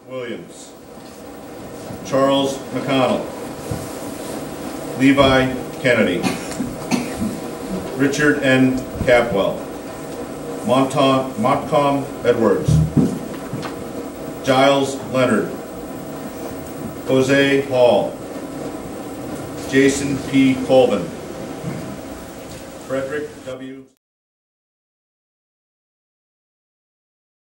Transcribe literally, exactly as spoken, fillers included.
Williams. Charles McConnell. Levi Kennedy. Richard N. Capwell. Monta Montcalm Edwards. Giles Leonard. Jose Hall. Jason P. Colvin. Frederick W.